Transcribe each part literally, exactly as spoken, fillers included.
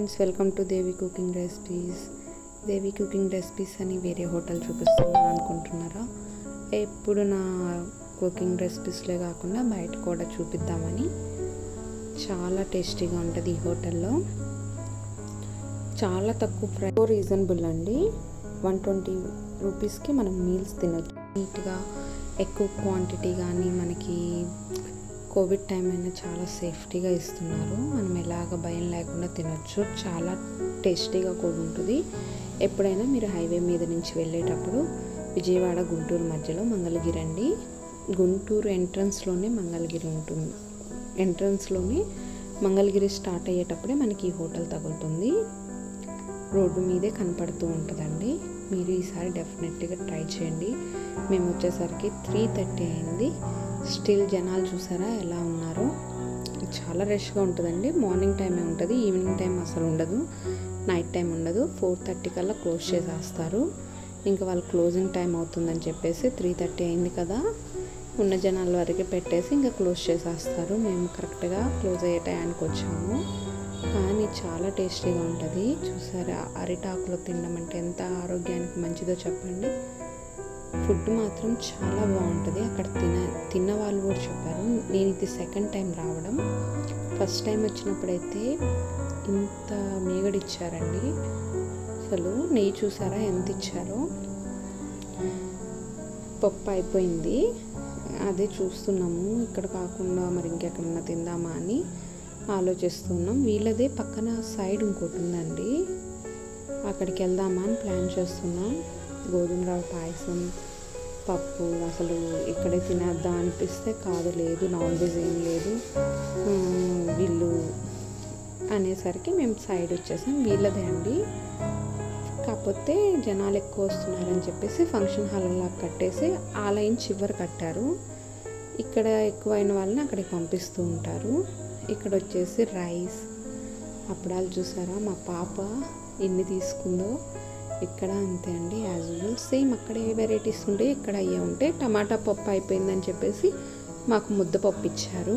Friends, welcome to Devi cooking recipes. Devi cooking recipes అని వేరే hotel చూపిస్తున్నాను అనుకుంటున్నారా? ఎప్పుడు నా కుకింగ్ రెసిపీస్లే కాకుండా బయట కూడా చూపిద్దామని. చాలా టేస్టీగా ఉంటుంది ఈ హోటల్లో. చాలా తక్కువ ప్రైస్, రీజనబుల్ అండి. వన్ ట్వంటీ రూపీస్కి మనం మీల్స్ తినొచ్చు నీట్గా. ఎక్కువ క్వాంటిటీ కానీ మనకి కోవిడ్ టైం అయినా చాలా సేఫ్టీగా ఇస్తున్నారు. మనం ఎలాగ భయం లేకుండా తినొచ్చు. చాలా టేస్టీగా కూడా ఉంటుంది. ఎప్పుడైనా మీరు హైవే మీద నుంచి వెళ్ళేటప్పుడు విజయవాడ గుంటూరు మధ్యలో మంగళగిరి అండి. గుంటూరు ఎంట్రన్స్లోనే మంగళగిరి ఉంటుంది. ఎంట్రన్స్లోనే మంగళగిరి స్టార్ట్ అయ్యేటప్పుడే మనకి ఈ హోటల్ తగులుతుంది. రోడ్డు మీదే కనపడుతూ ఉంటుందండి. మీరు ఈసారి డెఫినెట్గా ట్రై చేయండి. మేము వచ్చేసరికి త్రీ థర్టీ అయింది. స్టిల్ జనాలు చూసారా ఎలా ఉన్నారో. చాలా రష్గా ఉంటుందండి. మార్నింగ్ టైమే ఉంటుంది, ఈవినింగ్ టైం అసలు ఉండదు, నైట్ టైం ఉండదు. ఫోర్ థర్టీ కల్లా క్లోజ్ చేసేస్తారు. ఇంకా వాళ్ళు క్లోజింగ్ టైం అవుతుందని చెప్పేసి త్రీ థర్టీ అయింది కదా, ఉన్న జనాల వరకు పెట్టేసి ఇంకా క్లోజ్ చేసేస్తారు. మేము కరెక్ట్గా క్లోజ్ అయ్యే టైంకి వచ్చాము. కానీ చాలా టేస్టీగా ఉంటుంది. చూసారా, అరిటాకులో తినడం అంటే ఎంత ఆరోగ్యానికి మంచిదో చెప్పండి. ఫుడ్ మాత్రం చాలా బాగుంటుంది. అక్కడ తిన తిన్న వాళ్ళు కూడా చెప్పారు. నేను ఇది సెకండ్ టైం రావడం. ఫస్ట్ టైం వచ్చినప్పుడైతే ఇంత మేగడి ఇచ్చారండి. అసలు నెయ్యి చూసారా ఎంత ఇచ్చారో. పప్పు అయిపోయింది, అదే చూస్తున్నాము. ఇక్కడ కాకుండా మరి ఇంకెక్కడన్నా తిందామా అని ఆలోచిస్తున్నాం. వీళ్ళదే పక్కన సైడ్ ఇంకోటి ఉందండి, అక్కడికి వెళ్దామా అని ప్లాన్ చేస్తున్నాం. గోధుమ రవ్వ పాయసం, పప్పు. అసలు ఇక్కడే తినేద్దాం అనిపిస్తే కాదు, లేదు నాన్ వెజ్ ఏం లేదు వీళ్ళు అనేసరికి మేము సైడ్ వచ్చేసాం. వీళ్ళదే అండి, కాకపోతే జనాలు ఎక్కువ వస్తున్నారని చెప్పేసి ఫంక్షన్ హాల్ అలా కట్టేసి ఆ లైన్ చివరి కట్టారు. ఇక్కడ ఎక్కువైన వాళ్ళని అక్కడికి పంపిస్తూ ఉంటారు. ఇక్కడ వచ్చేసి రైస్, అప్పడాలు. చూసారా మా పాప ఎన్ని తీసుకుందో. ఇక్కడ అంతే అండి, యాజ్ యూజువల్ సేమ్. అక్కడ ఏ వెరైటీస్ ఉంటాయి ఇక్కడ అయ్యే ఉంటాయి. టమాటా పప్పు అయిపోయిందని చెప్పేసి మాకు ముద్దపప్పు ఇచ్చారు.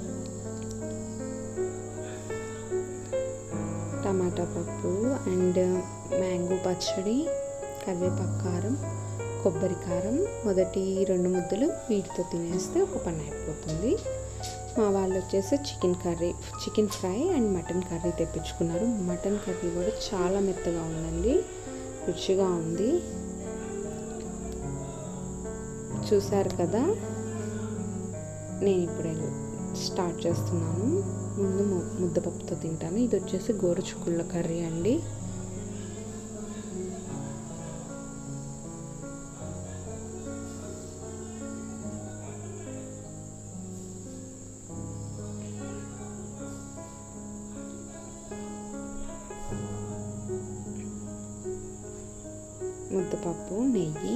టమాటా పప్పు అండ్ మ్యాంగో పచ్చడి, కరివేపాకు కారం, కొబ్బరి కారం. మొదటి రెండు ముద్దలు వీటితో తినేస్తే ఒక పని అయిపోతుంది. మా వాళ్ళు వచ్చేసి chicken curry, chicken fry and mutton curry తెప్పించుకున్నారు. మటన్ కర్రీ కూడా చాలా మెత్తగా ఉందండి, రుచిగా ఉంది. చూసారు కదా, నేను ఇప్పుడు స్టార్ట్ చేస్తున్నాను. ముందు ముద్దపప్పుతో తింటాను. ఇది వచ్చేసి గోరుచుక్కుళ్ళ కర్రీ అండి. ముద్దపప్పు, నెయ్యి,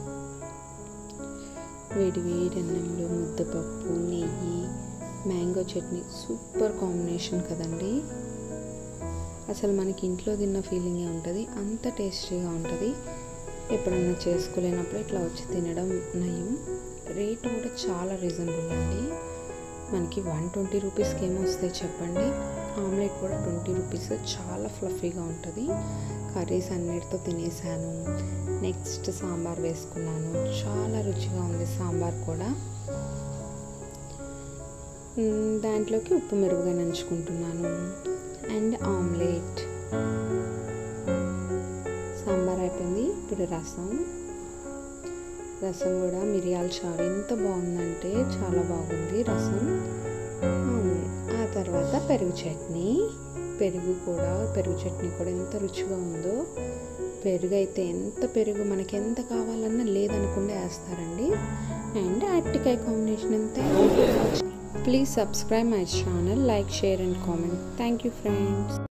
వేడి వేడి అన్నంలో ముద్దపప్పు, నెయ్యి, మ్యాంగో చట్నీ. సూపర్ కాంబినేషన్ కదండి. అసలు మనకి ఇంట్లో తిన్న ఫీలింగే ఉంటుంది, అంత టేస్టీగా ఉంటుంది. ఎప్పుడన్నా చేసుకోలేనప్పుడు ఇట్లా వచ్చి తినడం నయం. రేటు కూడా చాలా రీజనబుల్ అండి. మనకి వన్ ట్వంటీ రూపీస్కి ఏమొస్తాయి చెప్పండి. ఆమ్లెట్ కూడా ట్వంటీ రూపీస్. చాలా ఫ్లఫీగా ఉంటుంది. కర్రీస్ అన్నిటితో తినేసాను. నెక్స్ట్ సాంబార్ వేసుకున్నాను. చాలా రుచిగా ఉంది సాంబార్ కూడా. దాంట్లోకి ఉప్పు మెరుగుగా నంచుకుంటున్నాను అండ్ ఆమ్లెట్. సాంబార్ అయిపోయింది. ఇప్పుడు రసం. రసం కూడా మిరియాల చారు. ఎంత బాగుందంటే చాలా బాగుంది రసం. ఆ తర్వాత పెరుగు చట్నీ. పెరుగు కూడా, పెరుగు చట్నీ కూడా ఎంత రుచిగా ఉందో. పెరుగు అయితే ఎంత పెరుగు మనకి ఎంత కావాలన్నా లేదనుకుండా వేస్తారండి. అండ్ అరటికాయ కాంబినేషన్ అంతే. Please subscribe my channel, like, share and comment. Thank you friends.